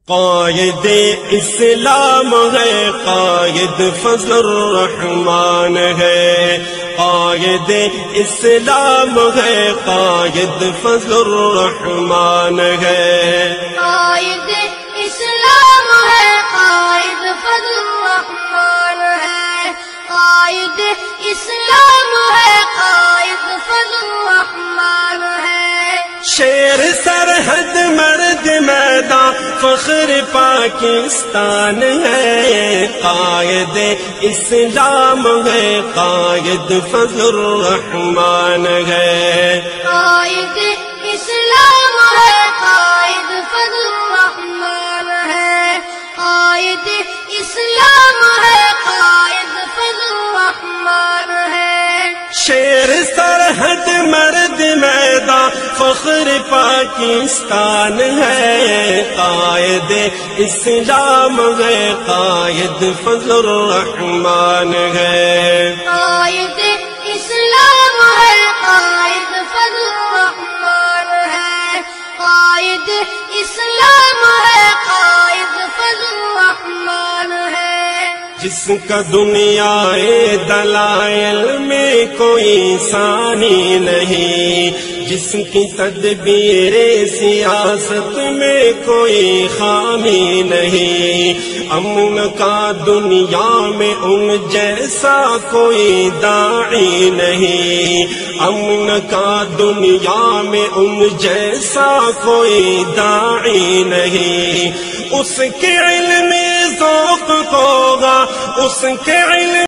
قائد اسلام ہے، قائد فضل الرحمان ہے، قائد اسلام ہے، قائد فضل الرحمان ہے، قائد اسلام ہے، قائد فضل الرحمان ہے، قائد اسلام ہے، قائد فضل الرحمان ہے، شیر سرحد مرد میدان فخر پاکستان ہے، قائد اسلام ہے، قائد فضل الرحمان ہے، قائد اسلام ہے، قائد فضل الرحمان ہے، قائد اسلام ہے، قائد فضل الرحمان ہے، شیر سرحد مرد میدان فخر پاکستان ہے، قائد اسلام ہے، قائد فضل الرحمان ہے، قائد اسلام ہے، قائد فضل الرحمان ہے، قائد اسلام ہے، قائد فضل الرحمان ہے، جس کا دنیا دلائل میں کوئی ثانی نہیں، جس کی تدبیر سیاست میں کوئی خامی نہیں، امن کا دنیا میں ان جیسا کوئی داعی نہیں، امن کا دنیا میں ان جیسا کوئی داعی نہیں، اس کے علم ذوق ہوگا، اس کے علم